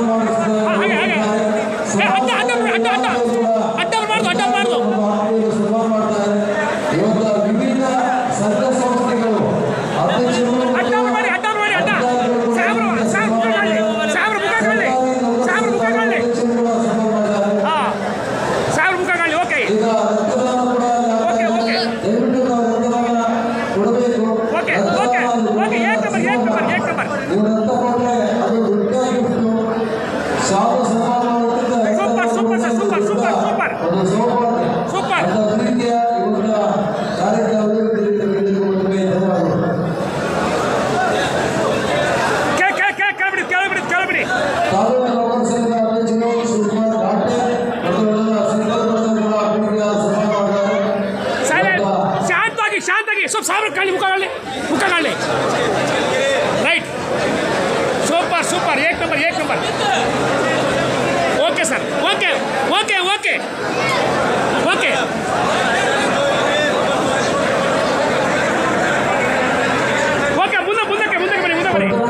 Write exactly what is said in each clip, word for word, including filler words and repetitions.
Right super super एक number एक number okay sir okay okay okay okay okay ಮುಂದೆ ಮುಂದಕ್ಕೆ ಮುಂದಕ್ಕೆ ಬನ್ನಿ ಮುಂದೆ ಬನ್ನಿ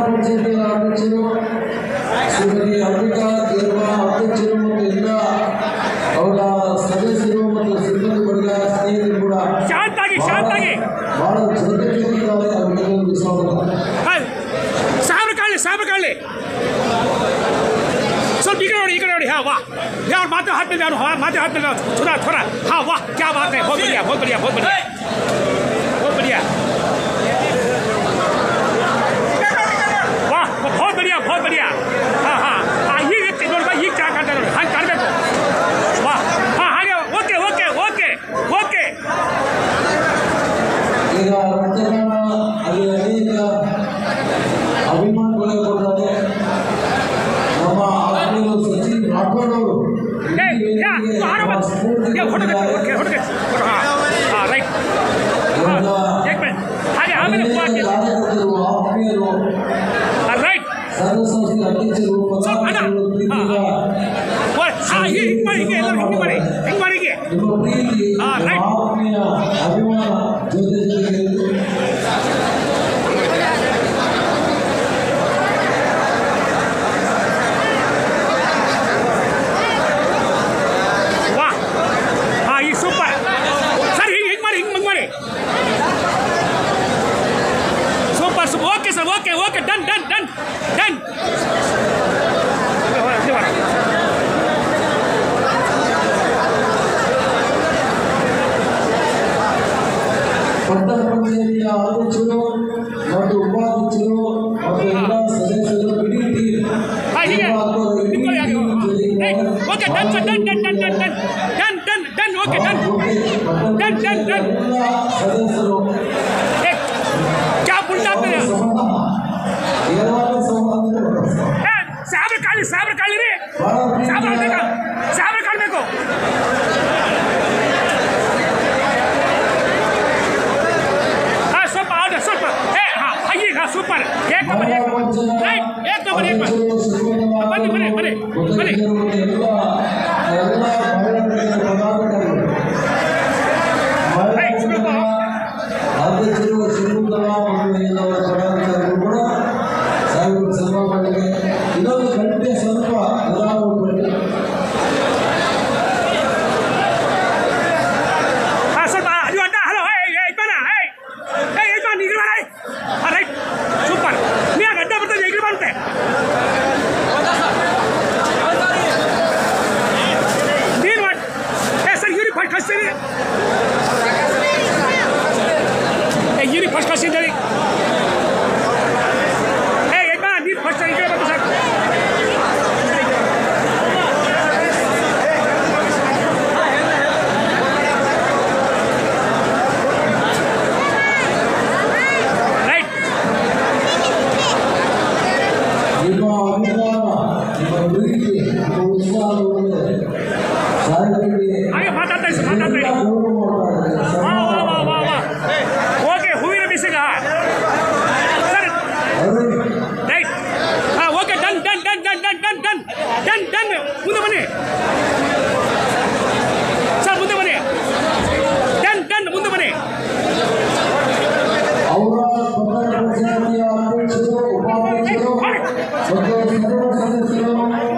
ಶ್ರೀಮತಿ ಅಮೃತಾ ದೇವ ಅಧ್ಯಕ್ಷರು ಮತ್ತು ಎಲ್ಲ ಅವರ ಸದಸ್ಯರು ಮತ್ತು ಸಿಬ್ಬಂದಿ ವರ್ಗ ಸ್ನೇಹಿತರು ಕೂಡ ಶಾಂತಾಗಿ ಶಾಂತಾಗಿ ಬಹಳ ಶ್ರದ್ಧೆಯಿಂದ ಅವರಿಗೆ ಸ್ವಾಗತ ಸಾಬ್ರ ಕಾಳಿ ಸಾಬ್ರ ಕಾಳಿ ಸ್ವಲ್ಪ ಈ ಕಡೆ ನೋಡಿ ಈ ಕಡೆ ನೋಡಿ हाँ वाह यार माथे हाथ में जाओ हाँ माथे हाथ में जाओ थोड़ा थोड़ा हाँ वाह क्या बात है बहुत बढ़िया बहुत बढ़िया बहुत बढ़िया बहुत बढ़िया वाह बहुत बढ़िया बहुत बढ़िया हाँ हाँ हाँ ये ये क्या करते हैं हाँ कर देखो वाह हाँ हाँ ओके ओके ओके ओके ಈಗ ರಕ್ತದಾನ ಅಲ್ಲಿ ಅನೇಕ ಅಭಿಮಾನಿಗಳು ಕೊಡ್ತಾರೆ ನಮ್ಮ ಆತ್ಮೀಯ ಸಚಿನ್ ರಾಠೋಡ್ ಅವರು ರೈಟ್ ಸರ್ವಸಂಸ್ಥೆ ಅಧ್ಯಕ್ಷರು ನಿಮ್ಮ ಪ್ರೀತಿ ಆತ್ಮೀಯ ಅಭಿಮಾನ ಜೊತೆ ಜೊತೆಗೆ okay okay done done done done ಪಟ್ಟಣ ಪಂಚಾಯಿತಿಯ ಅಧ್ಯಕ್ಷರು ಮತ್ತು ಉಪಾಧ್ಯಕ್ಷರು ಮತ್ತು ಎಲ್ಲ ಸದಸ್ಯರು ಬಿಡಿ okay done done done done done done done done okay done done done done ಸದಸ್ಯರು क्या बुलटाते हैं साबर काली साबर काली रे साबर देखा साबर काली देखो हाँ सुपर आउट सुपर ए हाँ आइए हाँ सुपर एक नंबर एक राइट एक नंबर एक बने बने बने बने ಅಧ್ಯಕ್ಷರು ಶ್ರೀಮಂತರಾವ್ ಮತ್ತು ಎಲ್ಲವರ ಪದಾಧಿಕಾರಿಗಳು ಕೂಡ ಸಾಹೇಬರು ಸನ್ಮಾನ ಮಾಡಿದೆ ಇನ್ನೊಂದು ಗಂಟೆ ಸ್ವಲ್ಪ ವಿರಾಮ ಸ್ವಲ್ಪ ಹಲೋ ಯಜಮಾನ ಏ ಯಜಮಾನ ಈಗ ರೈಟ್ ಸೂಪರ್ ನೀ ಗಡ್ಡೆ ಬರ್ತದೆ ಈಗ ಬರುತ್ತೆ ನೀನು ಏ ಸರ್ ಇವ್ರಿಗೆ ಫಸ್ಟ್ ಕಳಿಸ್ತೀನಿ ये फर्स्ट क्लास इधर ए एक बार नी फर्स्ट इधर बता सक राइट ये तो अभिमाना ये बुरी को उत्साह होने सारे के आगे बताते हैं बताते हैं वाह वाह वाह वाह वाह राइट हाँ okay done done done done done done done done done मुझे बने सर मुझे बने डन डन मुझे बने और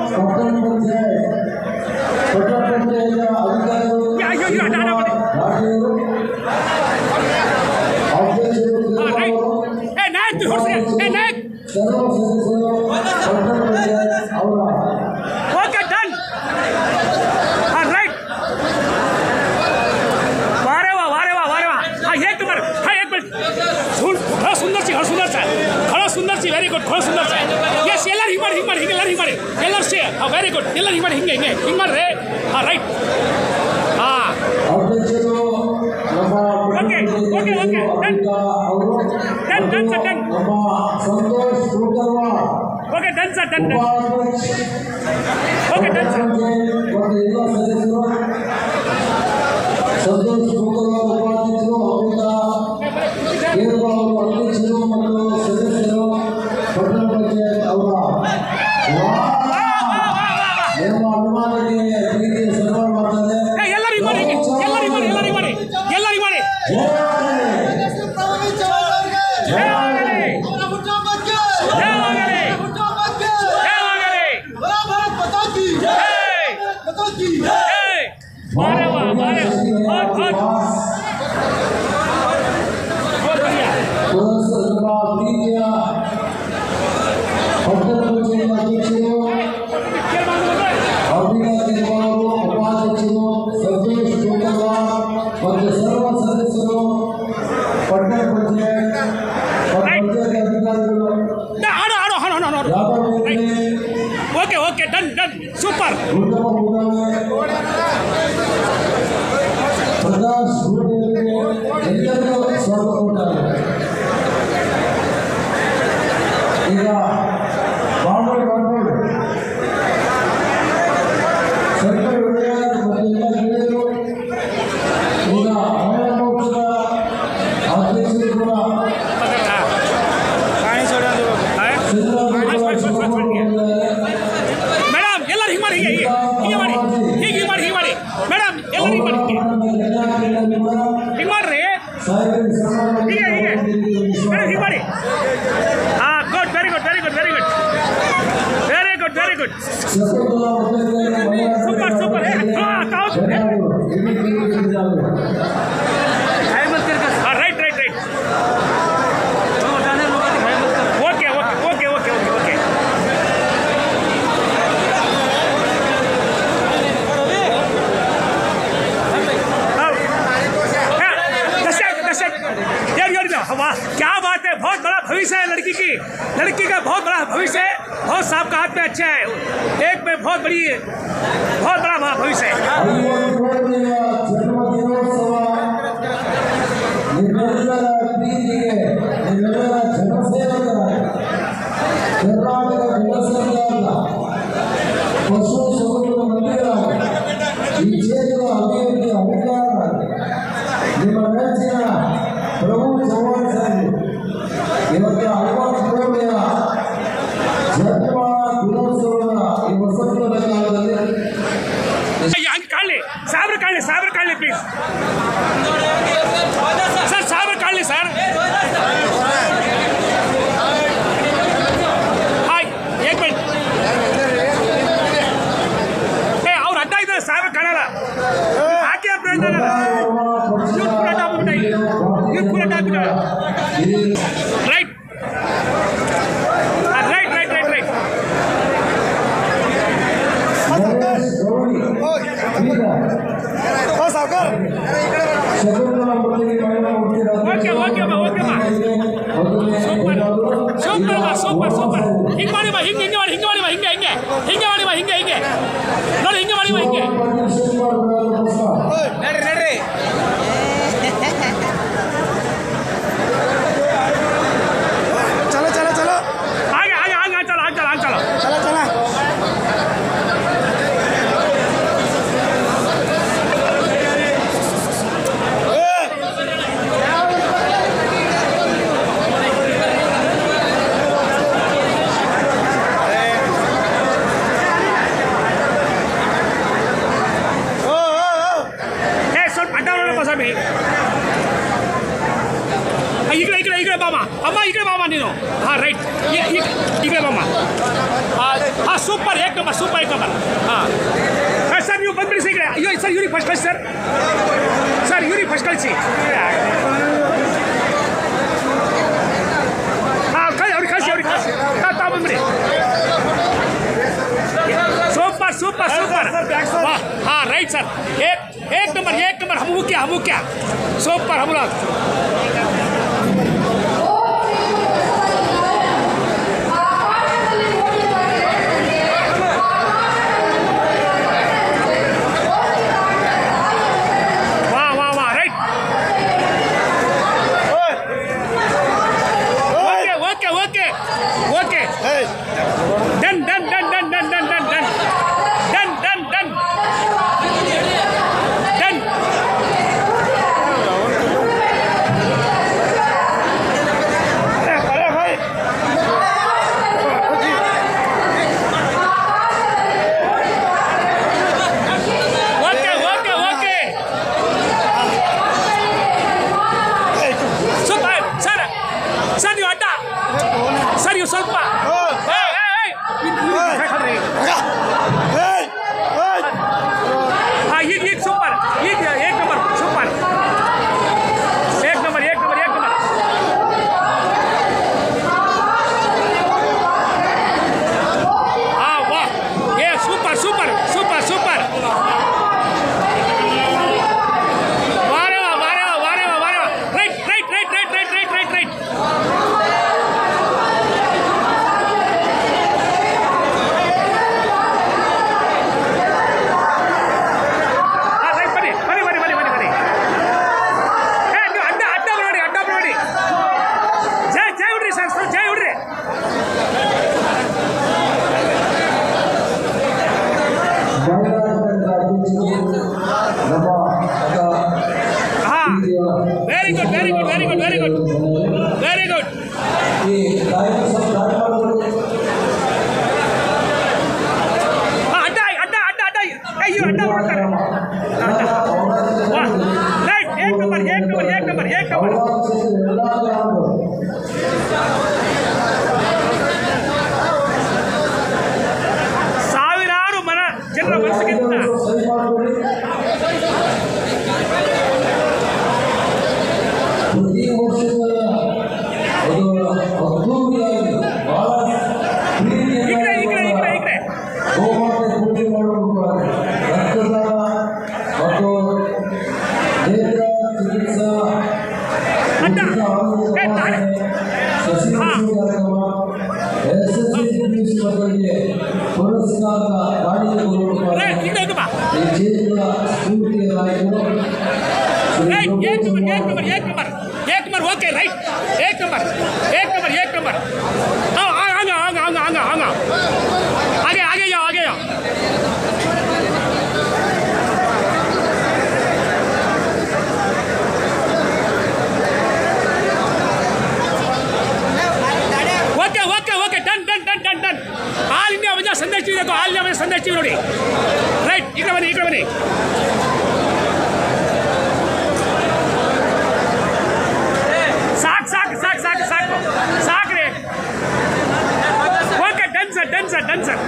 Sundar C very good Ghosh Sundar C S ಎಲ್ಲರೂ ಹಿಂಗೆ ಮಾಡಿ ಹಿಂಗೆ ಮಾಡಿ ಹಿಂಗೆ ಎಲ್ಲರೂ ಹಿಂಗೆ ಮಾಡಿ ಎಲ್ಲರೂ ಸಿ ವೆರಿ ಗುಡ್ ಎಲ್ಲರೂ ಹಿಂಗೆ ಮಾಡಿ ಹಿಂಗೆ ಹಿಂಗೆ ಹಿಂಗೆ ಮಾಡ್ರಿ ಹಾಂ ರೈಟ್ ಹಾಂ okay okay okay done done done sir done okay done sir done done okay done sir Santosh ಉಪಾಧ್ಯಕ್ಷರು ಅಧ್ಯಕ್ಷರು ಮತ್ತು ಸದಸ್ಯರು ಪಟ್ಟಣ ಪಂಚಾಯತ್ ಅವರ ನಿಮ್ಮ ಅಭಿಮಾನಿಗೆ ಪ್ರೀತಿಯ ಸನ್ಮಾನ ಮಾಡ್ತಾರೆ. ಎಲ್ಲರಿಗೂ ಮಾಡಿ ಎಲ್ಲರಿಗೂ ಮಾಡಿ ಎಲ್ಲರಿಗೂ ಮಾಡಿ ಎಲ್ಲರಿಗೂ ಮಾಡಿ मारे वाह मारे बहुत बहुत बहुत बढ़िया okay okay done done super ಎಲ್ಲರಿಗೂ ಸ್ವಾಗತ ಕೊಡ್ತಾರೆ. ಈಗ ಬಾಂಬೆ ಬಾಂಬೆ ಸರ್ಕಾರ ಮತ್ತು ಎಲ್ಲ ಗೆಳೆಯರು ಈಗ ಮಹಾಮೋಕ್ಷದ ಅಧ್ಯಕ್ಷರು ಕೂಡ ಮೇಡಮ್ ಎಲ್ಲರೂ ಹಿಂಗೆ ಮಾಡಿ ಹೀಗೆ ಹೀಗೆ ಮಾಡಿ ಹೀಗೆ ಮಾಡಿ ಹೀಗೆ ಮಾಡಿ ಮೇಡಮ್ ಎಲ್ಲರೂ ಹಿಂಗೆ ಮಾಡಿ ಹಿಂಗೆ ಮಾಡ್ರಿ ಹೀಗೆ ಹೀಗೆ ಮೇಡಮ್ ಹೀಗೆ ಮಾಡಿ ಹಾಂ good very good very good very good very good very good super super right right right okay okay okay okay okay okay वाह क्या बात है बहुत बड़ा भविष्य है लड़की की लड़की का बहुत बड़ा भविष्य है बहुत साहब का हाथ में अच्छा है एक में बहुत बड़ी बहुत बड़ा भविष्य है प्रभु चव्हाण साहब ಇವತ್ತು ಅರವತ್ತೇಳನೆಯ ಜನ್ಮ ದಿನೋತ್ಸವದ ಈ ವಸಂತದ ಕಾಲದಲ್ಲಿ ಕಾಣಲಿ ಸಾವಿರ ಕಾಣಲಿ ಸಾವಿರ ಕಾಣಲಿ ಪ್ಲೀಸ್ ಸರ್ ಸಾವಿರ ಕಾಣಲಿ ಸರ್ ಹಾಯ್ ಏಕ್ ಮಿನಿಟ್ ಏ ಅವ್ರು ಅಡ್ಡ ಇದ್ದಾರೆ ಸಾವಿರ ಕಾಣಲ್ಲ ಹಾಕಿ ಅಪ್ರೇಟ್ ಯೂತ್ ಕೂಡ ಟಾಪಿಬಿಟ್ಟ ಯೂತ್ ಕೂಡ ಟಾಪಿಬಿಟ್ಟ right right right right right okay okay okay super super super super ಹಿಂಗೆ ಮಾಡಿ ಬಾ ಹಿಂಗೆ ಹಿಂಗೆ ಮಾಡಿ ಹಿಂಗೆ ಮಾಡಿ ಬಾ ಹಿಂಗೆ ಹಿಂಗೆ ಹಿಂಗೆ ಮಾಡಿ ಬಾ ಹಿಂಗೆ ಹಿಂಗೆ ನೋಡಿ ಹಿಂಗೆ ಮಾಡಿ ಬಾ ಹಿಂಗೆ ನಡ್ರಿ ನಡ್ರಿ चलो चलो चलो आगे आगे आगे चलो आगे चलो आगे चलो चलो चलो इकडे इकडे इकडे बाबा अम्मा इकडे बाबा नीनो हाँ राइट इकडे बाबा हाँ हाँ सुपर एक नंबर सुपर एक नंबर हाँ सर ನೀವು ಬಂದ್ರಿ ಇकडे ಅಯ್ಯೋ ಸರ್ ಯೂರಿ ಫಸ್ಟ್ ಕಳಿಸಿ ಸರ್ ಸರ್ ಯೂರಿ ಫಸ್ಟ್ ಕಳಿಸಿ ಹಾಂ ಕಳಿ ಅವ್ರಿಗೆ ಕಳಿಸಿ ಅವ್ರಿಗೆ ಕಳಿಸಿ ತಾ ಬಂದ್ರಿ ಸೂಪರ್ ಸೂಪರ್ ಸೂಪರ್ वाह हाँ राइट सर एक एक नंबर एक नंबर हम क्या हम क्या सुपर हम लोग ಗೋಮಾತೆ ಪೂಜೆ ಮಾಡುತ್ತಾರೆ. ರಕ್ತದಾನ ಮತ್ತು ನೇತ್ರ ಚಿಕಿತ್ಸಾ ಉಚಿತ ಆರೋಗ್ಯ ತಪಾಸಣೆ, ಸಸಿಮುಚ್ಚುವ ಕಾರ್ಯಕ್ರಮ, ಎಸ್ಎಸ್ಸಿ ಸ್ಪರ್ಧೆಗೆ ಪುರಸ್ಕಾರ ಗಾಡಿಗೆ ಕೊಡುತ್ತಾರೆ. ಈ ಚೇತನ ಸ್ಫೂರ್ತಿಯನ್ನಾಗಿಯೂ राइट एक नंबर एक नंबर एक नंबर एक नंबर ओके राइट एक नंबर एक नंबर एक नंबर आओ आगे आगे आगे आगे आगे आगे आगे जाओ आगे जाओ okay okay okay done done done done done all India वजह संदेश टीवी देखो ऑल इंडिया वजह संदेश टीवी नोड़ी राइट इकडे बन्नी इकडे बन्नी साक साक साक साक साक साक रे okay done sir done sir done sir